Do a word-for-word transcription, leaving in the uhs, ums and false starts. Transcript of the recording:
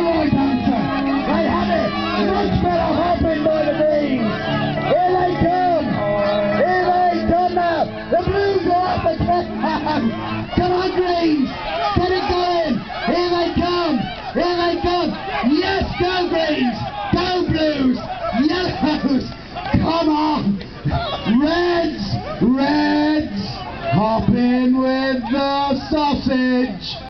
right answer. They have it. Much better hopping by the Greens. Here they come. Here they come now. The Blues are up again. Come on, Greens. Get it going. Here they come. Here they come. Yes, go Greens. Go Blues. Yellows. Come on. Reds. Reds. Hop in with the sausage.